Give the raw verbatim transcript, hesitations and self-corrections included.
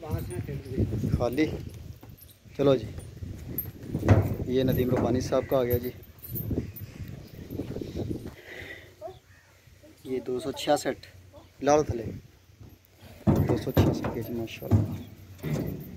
खाली। चलो जी, ये नदीम रब्बानी साहब का आ गया जी। ये दो सौ छियासठ लाल थले दो सौ छियासठ के जी माशाल्लाह।